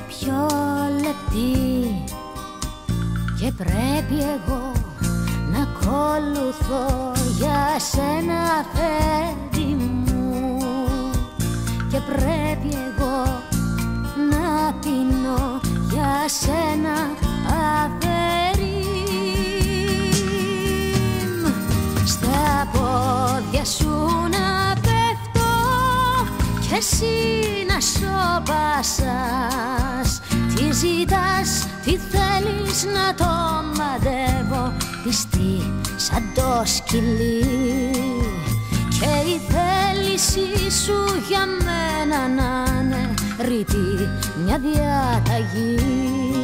πιο λεπτή και πρέπει εγώ να ακολουθώ για σένα, αφέντη μου, και πρέπει εγώ να πεινώ για σένα, αφέρι. Στα πόδια σου να πέφτω κι εσύ να σώπασας. Τι ζητάς, τι θέλεις να το μαντεύω, πιστή σαν το σκυλί. Και η θέλησή σου για μένα να είναι ρητή, μια διαταγή.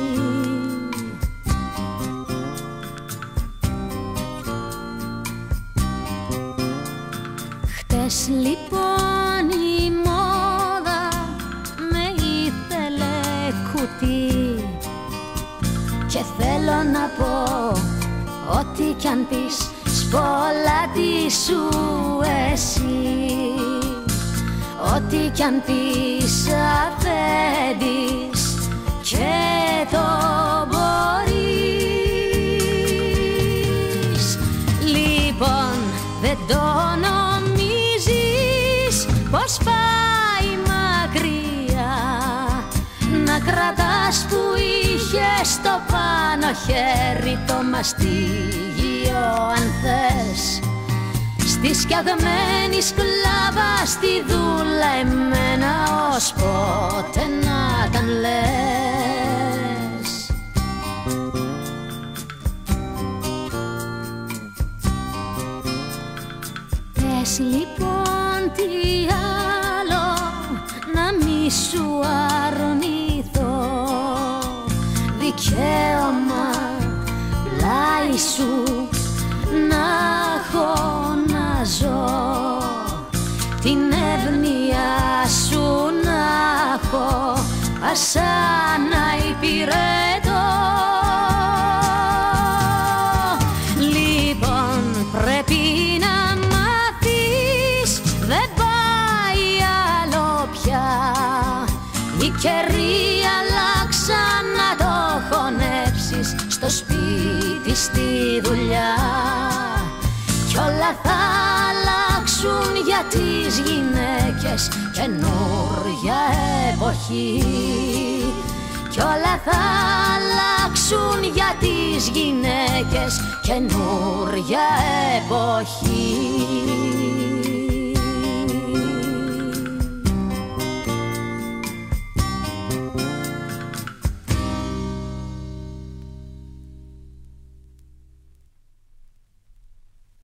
Χτες λοιπόν η μόδα με ήθελε κουτί και θέλω να πω ό,τι κι αν πεις σπολάτη σου εσύ. Ό,τι κι αν πεις αφέντης και το μπορείς. Λοιπόν δεν το νομίζεις πως πάει μακριά, να κρατάς που είχες στο πάνω χέρι το μαστίγιο αν θες. Στη σκιαγμένη σκλάβα στη δούλα εμένα ως πότε να ήταν λες. Πες λοιπόν τι άλλο να μη σου αρνηθώ, δικαίωμα πλάι σου να έχω να ζω, την εύνοια σου να έχω πάσα να υπηρετώ. Λοιπόν πρέπει να μάθεις, δεν πάει άλλο πια. Οι καιροί αλλάξαν, να το χωνέψεις στο σπίτι, στη δουλειά. Κι όλα θα αλλάξουν για τις γυναίκες, καινούρια εποχή. Κι όλα θα αλλάξουν για τις γυναίκες, καινούρια εποχή.